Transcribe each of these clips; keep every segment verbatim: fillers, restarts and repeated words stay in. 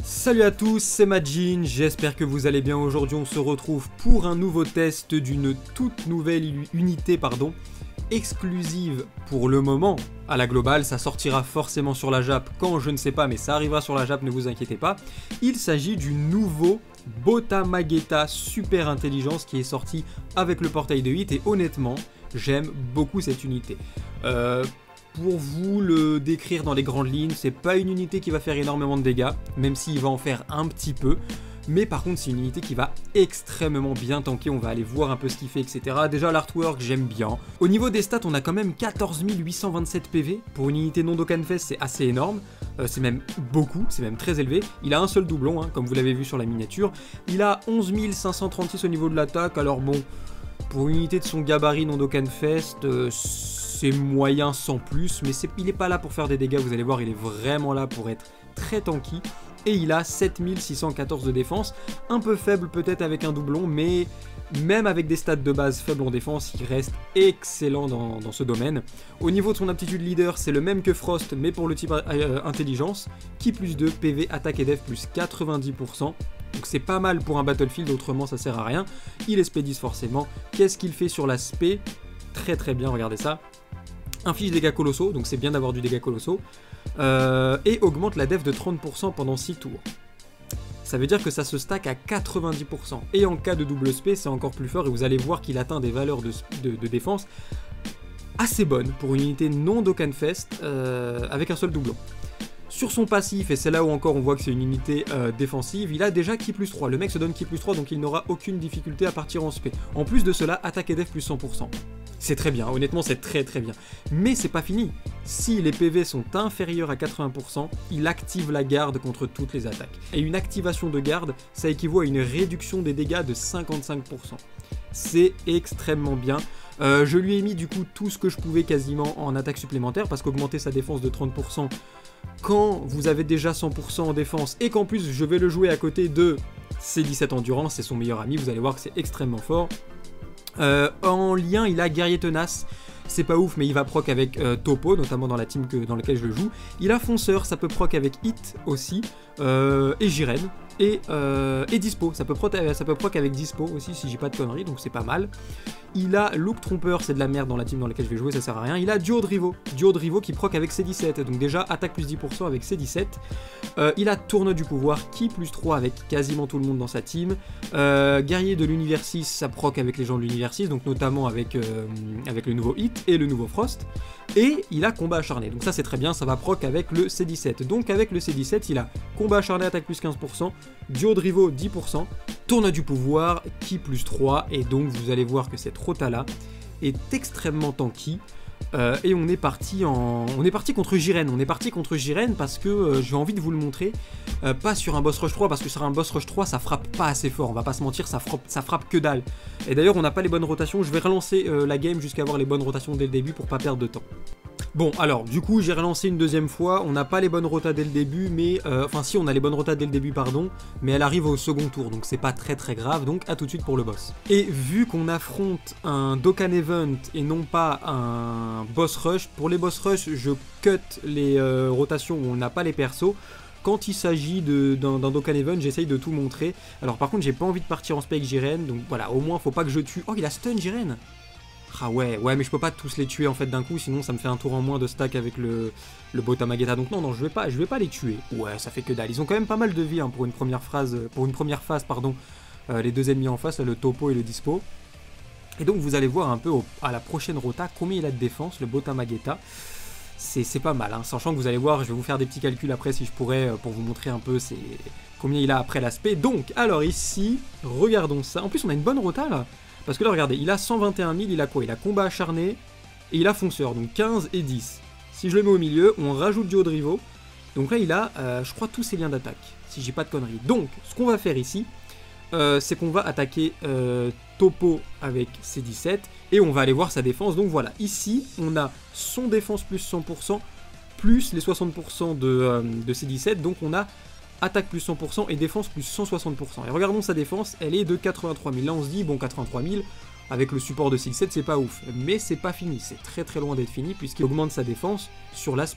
Salut à tous, c'est Majin, j'espère que vous allez bien. Aujourd'hui on se retrouve pour un nouveau test d'une toute nouvelle unité pardon, exclusive pour le moment à la globale. Ça sortira forcément sur la Jap quand je ne sais pas, mais ça arrivera sur la Jap, ne vous inquiétez pas. Il s'agit du nouveau Bota Mageta Super Intelligence qui est sorti avec le portail de hit et honnêtement j'aime beaucoup cette unité. Euh... Pour vous le décrire dans les grandes lignes, c'est pas une unité qui va faire énormément de dégâts, même s'il va en faire un petit peu. Mais par contre, c'est une unité qui va extrêmement bien tanker, on va aller voir un peu ce qu'il fait, et cetera. Déjà, l'artwork, j'aime bien. Au niveau des stats, on a quand même quatorze mille huit cent vingt-sept P V. Pour une unité non Dokkanfest, c'est assez énorme. Euh, c'est même beaucoup, c'est même très élevé. Il a un seul doublon, hein, comme vous l'avez vu sur la miniature. Il a onze mille cinq cent trente-six au niveau de l'attaque, alors bon, pour une unité de son gabarit non Dokkanfest, euh, c'est moyen sans plus, mais il n'est pas là pour faire des dégâts, vous allez voir, il est vraiment là pour être très tanky. Et il a sept mille six cent quatorze de défense, un peu faible peut-être avec un doublon, mais même avec des stats de base faibles en défense, il reste excellent dans, dans ce domaine. Au niveau de son aptitude leader, c'est le même que Frost, mais pour le type euh, intelligence, qui plus deux, P V, attaque et def plus quatre-vingt-dix pour cent. Donc c'est pas mal pour un Battlefield, autrement ça sert à rien. Il expédise forcément. Qu'est-ce qu'il fait sur l'aspect? Très très bien, regardez ça. Inflige dégâts colossaux, donc c'est bien d'avoir du dégâts colossaux, euh, et augmente la def de trente pour cent pendant six tours. Ça veut dire que ça se stack à quatre-vingt-dix pour cent, et en cas de double spé, c'est encore plus fort, et vous allez voir qu'il atteint des valeurs de, de, de défense assez bonnes pour une unité non Dokkanfest, euh, avec un seul doublon. Sur son passif, et c'est là où encore on voit que c'est une unité euh, défensive, il a déjà Ki plus trois. Le mec se donne Ki plus trois, donc il n'aura aucune difficulté à partir en spé. En plus de cela, attaque et def plus cent pour cent. C'est très bien, honnêtement c'est très très bien. Mais c'est pas fini. Si les P V sont inférieurs à quatre-vingts pour cent, il active la garde contre toutes les attaques. Et une activation de garde, ça équivaut à une réduction des dégâts de cinquante-cinq pour cent. C'est extrêmement bien. Euh, je lui ai mis du coup tout ce que je pouvais quasiment en attaque supplémentaire, parce qu'augmenter sa défense de trente pour cent quand vous avez déjà cent pour cent en défense, et qu'en plus je vais le jouer à côté de C dix-sept Endurance, c'est son meilleur ami, vous allez voir que c'est extrêmement fort. Euh, en lien, il a Guerrier Tenace, c'est pas ouf, mais il va proc avec euh, Topo, notamment dans la team que, dans laquelle je le joue. Il a Fonceur, ça peut proc avec Hit aussi, euh, et Jiren, et, euh, et Dispo, ça peut, proc, ça peut proc avec Dispo aussi, si j'ai pas de conneries, donc c'est pas mal. Il a Look Trompeur, c'est de la merde dans la team dans laquelle je vais jouer, ça sert à rien. Il a Duo de Rivo, Duo de Rivo qui proc avec C dix-sept, donc déjà attaque plus dix pour cent avec C dix-sept. Euh, il a Tourne du Pouvoir, Ki plus trois avec quasiment tout le monde dans sa team. Euh, Guerrier de l'Univers six, ça proc avec les gens de l'Univers six, donc notamment avec, euh, avec le nouveau Hit et le nouveau Frost. Et il a Combat Acharné, donc ça c'est très bien, ça va proc avec le C dix-sept. Donc avec le C dix-sept, il a Combat Acharné, attaque plus quinze pour cent, Duo de Rivo dix pour cent, Tourne du Pouvoir, Ki plus trois, et donc vous allez voir que cette rota-là est extrêmement tanky. Euh, et on est parti en... on est parti contre Jiren, on est parti contre Jiren parce que euh, j'ai envie de vous le montrer, euh, pas sur un boss rush trois, parce que sur un boss rush trois ça frappe pas assez fort, on va pas se mentir, ça frappe, ça frappe que dalle. Et d'ailleurs on n'a pas les bonnes rotations, je vais relancer euh, la game jusqu'à avoir les bonnes rotations dès le début pour pas perdre de temps. Bon alors du coup j'ai relancé une deuxième fois, on n'a pas les bonnes rotas dès le début, mais euh, enfin si on a les bonnes rotas dès le début pardon, mais elle arrive au second tour, donc c'est pas très très grave, donc à tout de suite pour le boss. Et vu qu'on affronte un Dokkan Event et non pas un boss rush, pour les boss rush je cut les euh, rotations où on n'a pas les persos. Quand il s'agit d'un Dokkan Event, j'essaye de tout montrer. Alors par contre j'ai pas envie de partir en spec Jiren, donc voilà, au moins faut pas que je tue. Oh il a stun Jiren. Ah ouais, ouais, mais je peux pas tous les tuer en fait d'un coup, sinon ça me fait un tour en moins de stack avec le, le Bota Mageta. Donc non, non, je vais pas, je vais pas les tuer. Ouais, ça fait que dalle. Ils ont quand même pas mal de vie hein, pour une première phrase, pour une première phase, pardon. Euh, les deux ennemis en face, là, le Topo et le Dispo. Et donc vous allez voir un peu au, à la prochaine rota combien il a de défense, le Bota Mageta. C'est pas mal, hein, sachant que vous allez voir, je vais vous faire des petits calculs après si je pourrais pour vous montrer un peu combien il a après l'aspect. Donc, alors ici, regardons ça. En plus, on a une bonne rota là. Parce que là, regardez, il a cent vingt et un mille, il a quoi? Il a Combat Acharné, et il a Fonceur, donc quinze et dix. Si je le mets au milieu, on rajoute Duo de Rivo. Donc là, il a, euh, je crois, tous ses liens d'attaque, si j'ai pas de conneries. Donc, ce qu'on va faire ici, euh, c'est qu'on va attaquer euh, Topo avec C dix-sept, et on va aller voir sa défense. Donc voilà, ici, on a son défense plus cent pour cent, plus les soixante pour cent de, euh, de C dix-sept, donc on a attaque plus cent pour cent et défense plus cent soixante pour cent. Et regardons sa défense, elle est de quatre-vingt-trois mille. Là on se dit, bon quatre-vingt-trois mille, avec le support de C dix-sept c'est pas ouf. Mais c'est pas fini, c'est très très loin d'être fini puisqu'il augmente sa défense sur l'aspect.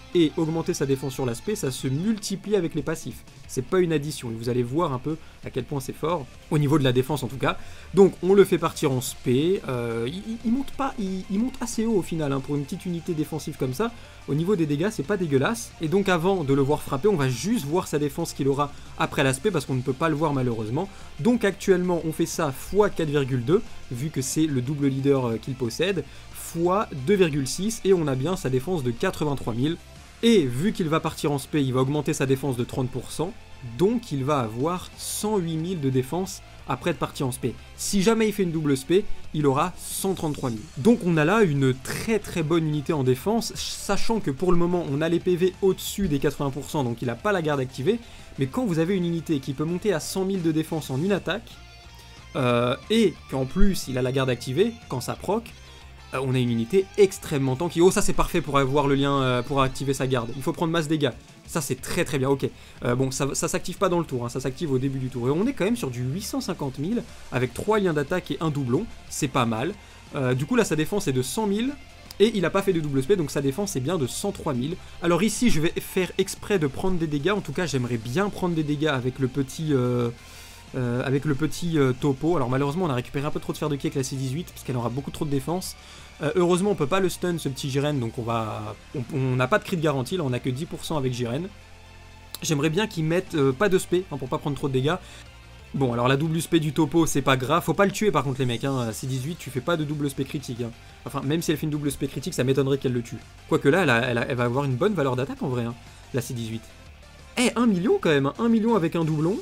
et augmenter sa défense sur l'aspect, ça se multiplie avec les passifs. C'est pas une addition, et vous allez voir un peu à quel point c'est fort, au niveau de la défense en tout cas. Donc on le fait partir en spé, euh, il, il monte pas, il, il monte assez haut au final, hein, pour une petite unité défensive comme ça. Au niveau des dégâts, c'est pas dégueulasse. Et donc avant de le voir frapper, on va juste voir sa défense qu'il aura après l'aspect, parce qu'on ne peut pas le voir malheureusement. Donc actuellement, on fait ça fois quatre virgule deux, vu que c'est le double leader qu'il possède, fois deux virgule six, et on a bien sa défense de quatre-vingt-trois mille. Et vu qu'il va partir en spé, il va augmenter sa défense de trente pour cent, donc il va avoir cent huit mille de défense après être parti en spé. Si jamais il fait une double spé, il aura cent trente-trois mille. Donc on a là une très très bonne unité en défense, sachant que pour le moment on a les P V au-dessus des quatre-vingts pour cent, donc il n'a pas la garde activée, mais quand vous avez une unité qui peut monter à cent mille de défense en une attaque, euh, et qu'en plus il a la garde activée, quand ça proc, euh, on a une unité extrêmement tanky. Oh, ça c'est parfait pour avoir le lien, euh, pour activer sa garde. Il faut prendre masse dégâts. Ça c'est très très bien, ok. Euh, bon, ça, ça s'active pas dans le tour, hein, ça s'active au début du tour. Et on est quand même sur du huit cent cinquante mille, avec trois liens d'attaque et un doublon, c'est pas mal. Euh, du coup là sa défense est de cent mille, et il a pas fait de double spé, donc sa défense est bien de cent trois mille. Alors ici je vais faire exprès de prendre des dégâts, en tout cas j'aimerais bien prendre des dégâts avec le petit... Euh, euh, avec le petit euh, topo. Alors malheureusement on a récupéré un peu trop de fer de ki avec la C dix-huit, parce qu'elle aura beaucoup trop de défense. Euh, heureusement on peut pas le stun ce petit Jiren, donc on va... On n'a pas de crit de garantie, là on a que dix pour cent avec Jiren. J'aimerais bien qu'ils mettent euh, pas de spé, hein, pour pas prendre trop de dégâts. Bon, alors la double spé du topo, c'est pas grave. Faut pas le tuer par contre les mecs, hein. C dix-huit, tu fais pas de double spé critique. Hein. Enfin, même si elle fait une double spé critique, ça m'étonnerait qu'elle le tue. Quoique là, elle, a, elle, a, elle va avoir une bonne valeur d'attaque en vrai, hein, la C dix-huit. Eh, un million quand même, hein. un million avec un doublon.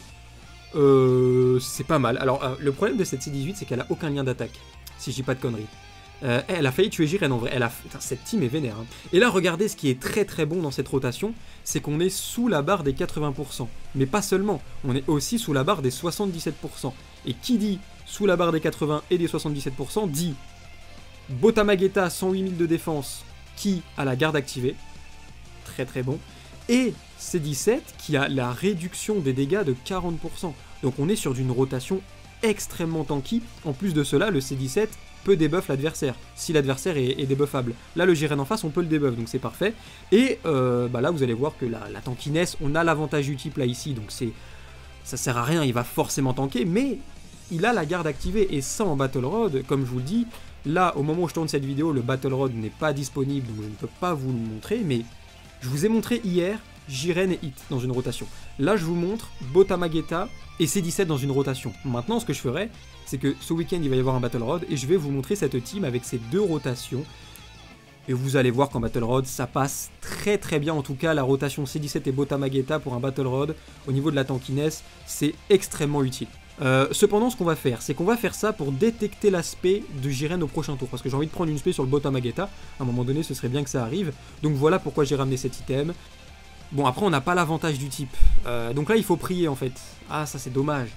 Euh, c'est pas mal. Alors, euh, le problème de cette C dix-huit, c'est qu'elle a aucun lien d'attaque, si je dis pas de conneries. Euh, elle a failli tuer Jiren en vrai, elle a... Putain, cette team est vénère. Hein. Et là, regardez, ce qui est très très bon dans cette rotation, c'est qu'on est sous la barre des quatre-vingts pour cent. Mais pas seulement, on est aussi sous la barre des soixante-dix-sept pour cent. Et qui dit sous la barre des quatre-vingts et des soixante-dix-sept pour cent, dit Botamageta, cent huit mille de défense, qui a la garde activée. Très très bon. Et C dix-sept, qui a la réduction des dégâts de quarante pour cent. Donc on est sur d'une rotation extrêmement tanky. En plus de cela, le C dix-sept peut débuff l'adversaire, si l'adversaire est, est débuffable. Là, le Jiren en face, on peut le débuff, donc c'est parfait. Et euh, bah là, vous allez voir que la, la tankiness, on a l'avantage du type là, ici, donc c'est ça sert à rien, il va forcément tanker, mais il a la garde activée, et ça, en Battle Road, comme je vous le dis, là, au moment où je tourne cette vidéo, le Battle Road n'est pas disponible, donc je ne peux pas vous le montrer, mais je vous ai montré hier Jiren et Hit dans une rotation. Là, je vous montre Botamageta et C dix-sept dans une rotation. Maintenant, ce que je ferai, c'est que ce week-end, il va y avoir un Battle Road, et je vais vous montrer cette team avec ces deux rotations. Et vous allez voir qu'en Battle Road, ça passe très très bien. En tout cas, la rotation C dix-sept et Botamageta pour un Battle Road, au niveau de la tankiness, c'est extrêmement utile. Euh, cependant, ce qu'on va faire, c'est qu'on va faire ça pour détecter l'aspect de Jiren au prochain tour. Parce que j'ai envie de prendre une spé sur le Botamageta. À un moment donné, ce serait bien que ça arrive. Donc voilà pourquoi j'ai ramené cet item. Bon, après, on n'a pas l'avantage du type. Euh, donc là, il faut prier, en fait. Ah, ça, c'est dommage.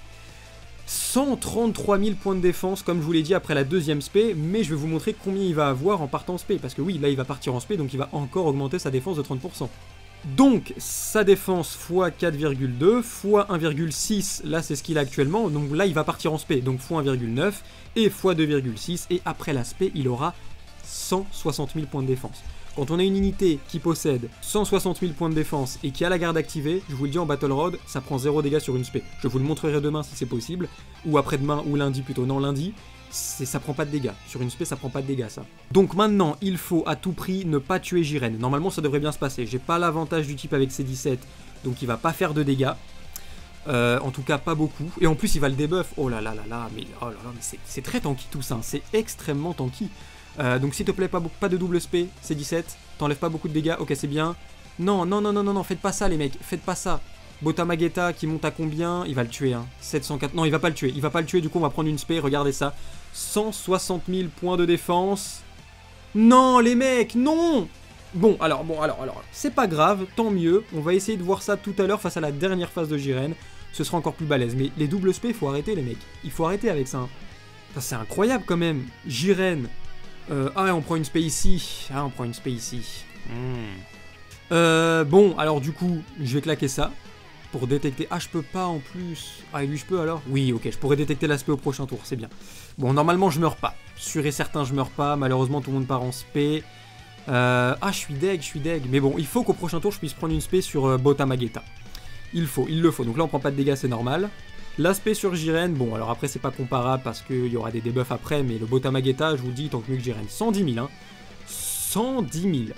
cent trente-trois mille points de défense, comme je vous l'ai dit, après la deuxième spé. Mais je vais vous montrer combien il va avoir en partant spé. Parce que oui, là, il va partir en spé, donc il va encore augmenter sa défense de trente pour cent. Donc, sa défense fois quatre virgule deux, fois un virgule six, là, c'est ce qu'il a actuellement. Donc là, il va partir en spé, donc fois un virgule neuf, et fois deux virgule six. Et après la spé, il aura cent soixante mille points de défense. Quand on a une unité qui possède cent soixante mille points de défense et qui a la garde activée, je vous le dis en Battle Road, ça prend zéro dégâts sur une spé. Je vous le montrerai demain si c'est possible, ou après-demain, ou lundi plutôt. Non, lundi, ça prend pas de dégâts. Sur une spé, ça prend pas de dégâts, ça. Donc maintenant, il faut à tout prix ne pas tuer Jiren. Normalement, ça devrait bien se passer. J'ai pas l'avantage du type avec C dix-sept, donc il va pas faire de dégâts. Euh, en tout cas, pas beaucoup. Et en plus, il va le débuff. Oh là là là là, mais, oh là là, mais c'est très tanky tout ça. C'est extrêmement tanky. Euh, donc s'il te plaît, pas, pas de double spé, C dix-sept, t'enlèves pas beaucoup de dégâts, ok c'est bien. Non, non, non, non, non, non, faites pas ça les mecs, faites pas ça. Botamageta qui monte à combien? Il va le tuer, hein. sept cent quatre, non il va pas le tuer, il va pas le tuer, du coup on va prendre une spé, regardez ça. cent soixante mille points de défense. Non les mecs, non. Bon, alors, bon, alors, alors, c'est pas grave, tant mieux. On va essayer de voir ça tout à l'heure face à la dernière phase de Jiren. Ce sera encore plus balèze, mais les double spé, il faut arrêter les mecs. Il faut arrêter avec ça. Hein. C'est incroyable quand même, Jiren... Euh, ah, on prend une spé ici. Ah, on prend une spé ici. Hmm. Euh, bon, alors du coup, je vais claquer ça pour détecter... Ah, je peux pas en plus. Ah, et lui, je peux alors? Oui, ok, je pourrais détecter l'aspect au prochain tour, c'est bien. Bon, normalement, je meurs pas. Sûr et certain, je meurs pas. Malheureusement, tout le monde part en spé. Euh, ah, je suis deg, je suis deg. Mais bon, il faut qu'au prochain tour, je puisse prendre une spé sur euh, Botamageta. Il faut, il le faut. Donc là, on prend pas de dégâts, c'est normal. L'aspect sur Jiren, bon, alors après, c'est pas comparable parce qu'il y aura des debuffs après, mais le Botamageta, je vous dis, tant que mieux que Jiren. cent dix mille, hein. cent dix mille.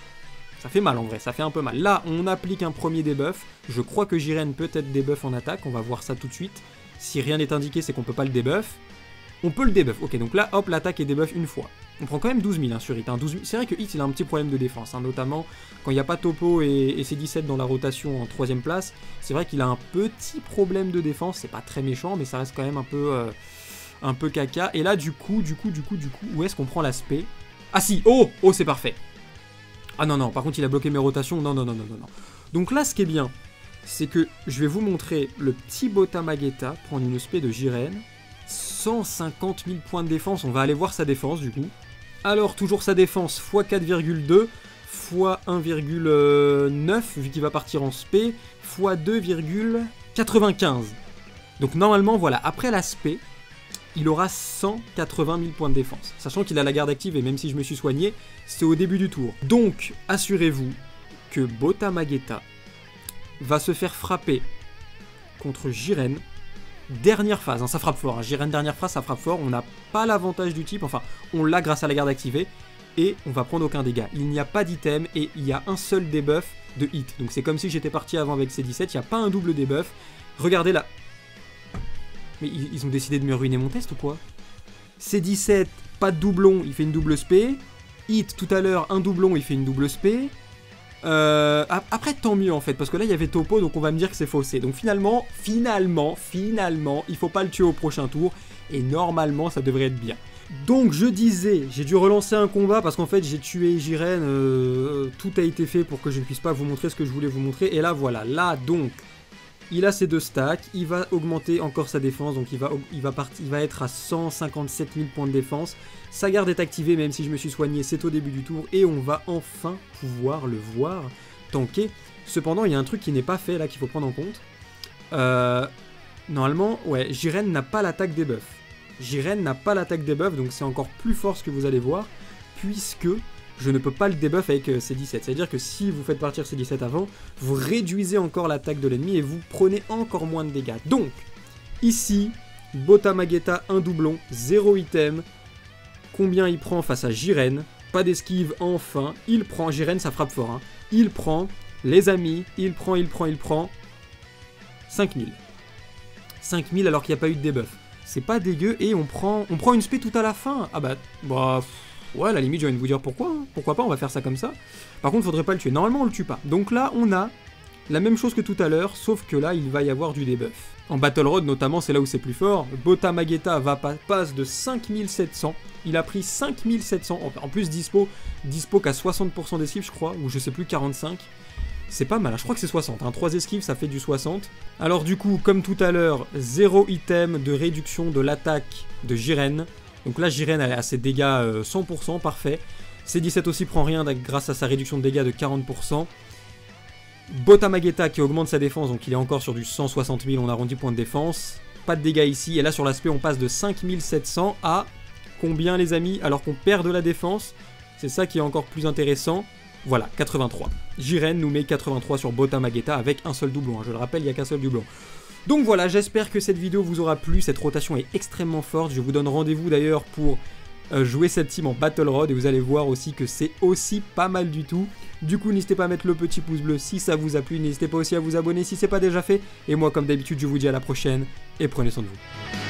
Ça fait mal en vrai, ça fait un peu mal. Là, on applique un premier debuff. Je crois que Jiren peut être debuff en attaque. On va voir ça tout de suite. Si rien n'est indiqué, c'est qu'on peut pas le debuff. On peut le debuff. Ok, donc là, hop, l'attaque est debuff une fois. On prend quand même douze mille hein, sur Hit. Hein. douze mille. C'est vrai que Hit, il a un petit problème de défense, hein, notamment quand il n'y a pas Topo et, et C dix-sept dans la rotation en troisième place. C'est vrai qu'il a un petit problème de défense. C'est pas très méchant, mais ça reste quand même un peu, euh, un peu caca. Et là, du coup, du coup, du coup, du coup, où est-ce qu'on prend l'aspect? Ah si, oh, oh, c'est parfait. Ah non, non, par contre, il a bloqué mes rotations. Non, non, non, non, non, non. Donc là, ce qui est bien, c'est que je vais vous montrer le petit Botamageta prendre une spé de Jiren. cent cinquante mille points de défense. On va aller voir sa défense, du coup. Alors, toujours sa défense, fois quatre virgule deux, fois un virgule neuf, vu qu'il va partir en spé, fois deux virgule quatre-vingt-quinze. Donc, normalement, voilà, après la spé, il aura cent quatre-vingt mille points de défense. Sachant qu'il a la garde active et même si je me suis soigné, c'est au début du tour. Donc, assurez-vous que Botamageta va se faire frapper contre Jiren. Dernière phase, hein, ça frappe fort. Hein. Jiren dernière phase, ça frappe fort. On n'a pas l'avantage du type, enfin, on l'a grâce à la garde activée. Et on va prendre aucun dégât. Il n'y a pas d'item et il y a un seul debuff de hit. Donc c'est comme si j'étais parti avant avec C dix-sept, il n'y a pas un double debuff. Regardez là. Mais ils ont décidé de me ruiner mon test ou quoi? C dix-sept, pas de doublon, il fait une double spé. Hit, tout à l'heure, un doublon, il fait une double spé. Euh, après, tant mieux en fait, parce que là, il y avait Topo, donc on va me dire que c'est faussé. Donc finalement, finalement, finalement, il faut pas le tuer au prochain tour. Et normalement, ça devrait être bien. Donc je disais, j'ai dû relancer un combat parce qu'en fait, j'ai tué Jiren. Euh, tout a été fait pour que je ne puisse pas vous montrer ce que je voulais vous montrer. Et là, voilà. Là, donc... il a ses deux stacks, il va augmenter encore sa défense, donc il va, il va, partir, il va être à cent cinquante-sept mille points de défense. Sa garde est activée, même si je me suis soigné, c'est au début du tour, et on va enfin pouvoir le voir tanker. Cependant, il y a un truc qui n'est pas fait, là, qu'il faut prendre en compte. Euh, normalement, ouais, Jiren n'a pas l'attaque debuff. Jiren n'a pas l'attaque debuff, donc c'est encore plus fort ce que vous allez voir, puisque... je ne peux pas le debuff avec C dix-sept. C'est-à-dire que si vous faites partir C dix-sept avant, vous réduisez encore l'attaque de l'ennemi et vous prenez encore moins de dégâts. Donc, ici, Botamageta, un doublon, zéro item. Combien il prend face à Jiren? Pas d'esquive, enfin. Il prend, Jiren, ça frappe fort. Hein. Il prend, les amis, il prend, il prend, il prend. cinq mille. cinq mille alors qu'il n'y a pas eu de debuff. C'est pas dégueu et on prend, on prend une spé tout à la fin. Ah bah, bah... ouais, à la limite, j'ai envie de vous dire pourquoi. Hein. Pourquoi pas, on va faire ça comme ça. Par contre, faudrait pas le tuer. Normalement, on le tue pas. Donc là, on a la même chose que tout à l'heure, sauf que là, il va y avoir du debuff. En Battle Road, notamment, c'est là où c'est plus fort. Botamageta va pa passe de cinq mille sept cents. Il a pris cinq mille sept cents. En plus, dispo, dispo qu'à soixante pour cent d'esquive, je crois, ou je sais plus, quarante-cinq. C'est pas mal, hein. Je crois que c'est soixante. Hein. trois esquives, ça fait du soixante. Alors du coup, comme tout à l'heure, zéro item de réduction de l'attaque de Jiren. Donc là, Jiren a ses dégâts euh, cent pour cent, parfait. C dix-sept aussi prend rien grâce à sa réduction de dégâts de quarante pour cent. Botamageta qui augmente sa défense, donc il est encore sur du cent soixante mille, on arrondit points de défense. Pas de dégâts ici, et là sur l'aspect on passe de cinq mille sept cents à combien les amis? Alors qu'on perd de la défense, c'est ça qui est encore plus intéressant. Voilà, quatre-vingt-trois. Jiren nous met quatre-vingt-trois sur Botamageta avec un seul doublon, hein. Je le rappelle, il n'y a qu'un seul doublon. Donc voilà, j'espère que cette vidéo vous aura plu, cette rotation est extrêmement forte, je vous donne rendez-vous d'ailleurs pour euh, jouer cette team en Battle Road et vous allez voir aussi que c'est aussi pas mal du tout. Du coup, n'hésitez pas à mettre le petit pouce bleu si ça vous a plu, n'hésitez pas aussi à vous abonner si c'est pas déjà fait, et moi comme d'habitude je vous dis à la prochaine et prenez soin de vous.